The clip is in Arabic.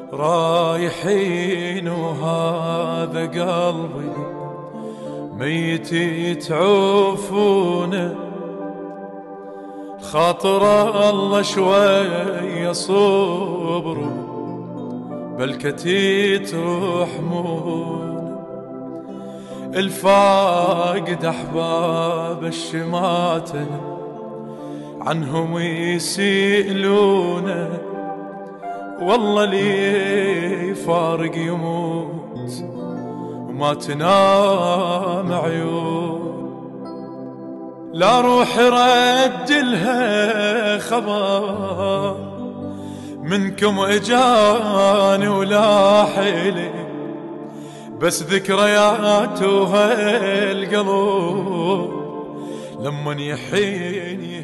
رايحين وهذا قلبي ميت يتعوفونه، خاطر الله شوي صبروا بالكتيت رحمون. الفاقد أحباب الشماتة عنهم يسئلونه، والله لي فارق يموت وما تنام عيون. لا روح رجلها خبر منكم اجاني ولا حيلي، بس ذكرياته القلب لمن يحين